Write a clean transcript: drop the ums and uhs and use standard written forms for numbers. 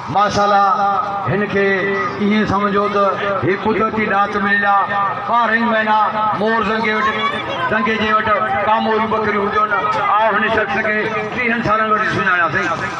माशाल्लाह हिनखे ईअं सम्झो त हीअ कुदरती नाच मिलिया 12 महीना मोर दंगे जे वटि कामोरी बकरियूं हुजनि। आओ हिन शख़्स खे 30 सालनि वटि सुञाणासीं।